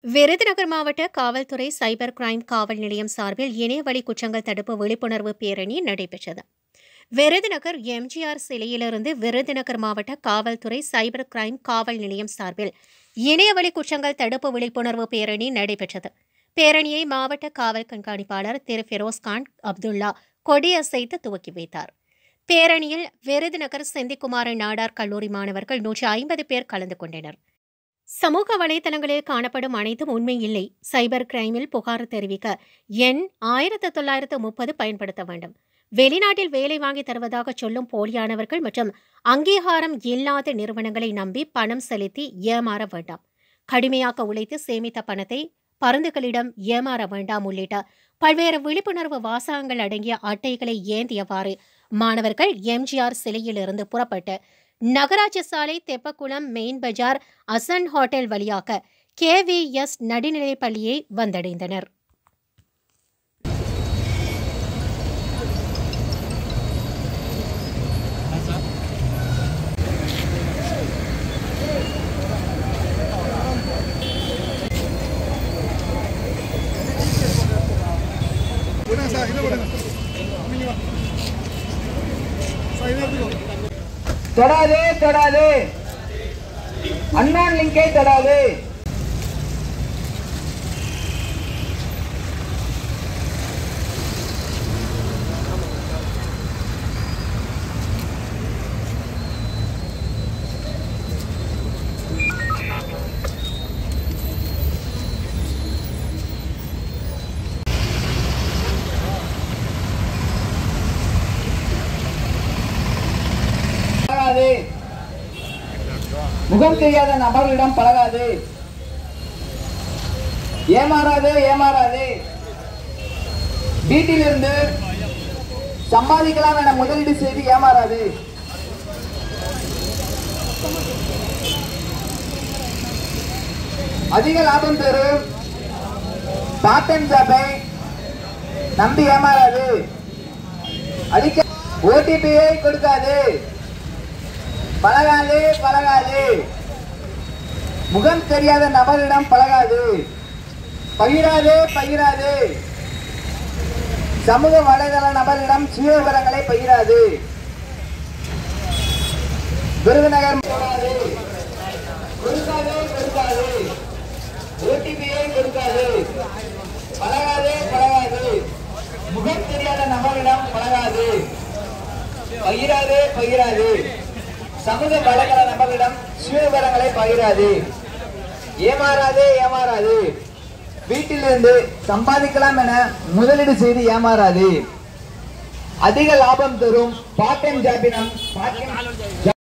விருதுநகர் மாவட்ட காவல்துறை cyber crime காவல் நிலையம் சார்பில் இணையவழி குற்றங்கள் தடுப்பு விழிப்புணர்வு பேரணி நடைபெற்றது. விருதுநகர் எம்ஜிஆர் சிலையிலிருந்து விருதுநகர் மாவட்ட காவல்துறை சைபர் கிரைம் காவல் நிலையம் சார்பில் இணையவழி குற்றங்கள் தடுப்பு விழிப்புணர்வு பேரணி நடைபெற்றது. பேரணியை மாவட்ட காவல் கண்காணிப்பாளர் திரு ஃபெரோஸ்கான் அப்துல்லா கொடியசைத்து துவக்கி வைத்தார். பேரணியில் விருதுநகர் செந்திக்குமாரன் நாடார் கல்லூரி மாணவர்கள் 150 பேர் கலந்து கொண்டனர். சமூக வலைதளங்களில் காணப்படும் அனைத்தும் உண்மை இல்லை. சைபர் கிரைமில் புகார் தெரிவிக்க எண் 1930 பயன்படுத்த வேண்டும். வெளிநாட்டில் வேலை வாங்கி தருவதாக சொல்லும் போலியானவர்கள் மற்றும் அங்கீகாரம் இல்லாத நிறுவனங்களை நம்பி பணம் செலுத்தி ஏமாற வேண்டாம். கடுமையாக உழைத்து சேமித்த பணத்தை பருந்துகளிடம் ஏமாற வேண்டாம் உள்ளிட்ட பல்வேறு விழிப்புணர்வு வாசகங்கள் அடங்கிய அட்டைகளை ஏந்தியவாறு மாணவர்கள் எம்ஜிஆர் சிலையிலிருந்து புறப்பட்டு நகராட்சி சாலை, தெப்பக்குளம், மெயின் பஜார், அசன் ஹோட்டல் வழியாக KVS நடுநிலைப் பள்ளியை வந்தடைந்தனர். தொடாதே தொடாதே, அன்னோன் லிங்கை தொடாதே. முகம் தெரியாத நபர்களிடம் பழகாது. ஏமாறாதே ஏமாறாதே. வீட்டிலிருந்து சம்பாதிக்கலாம் என முதலீடு செய்து ஏமாறாது. அதிக லாபம் தரும் பார்ட் டைம் ஜாபை நம்பி ஏமாறாது. அடிக்க OTP-யை கொடுக்காது. பழகாது பழகாது. முகம் தெரியாத நபரிடம் பழகாது. பகிராது பகிராது. சமூக வலைதள நபரிடம் சுய விவரங்களை பகிராது. விருதுநகர் கொடுக்காது கொடுக்காது. OTP-யை கொடுக்காது. பழகாது பழகாது. முகம் தெரியாத நபரிடம் பழகாது. பகிராது பகிராது. சமூக வலைதள நபர்களிடம் சுய விவரங்களை பகிராது. ஏமாறாது ஏமாறாது. வீட்டிலிருந்து சம்பாதிக்கலாம் என முதலீடு செய்து ஏமாறாது. அதிக லாபம் தரும் பார்ட் டைம் ஜாபினம்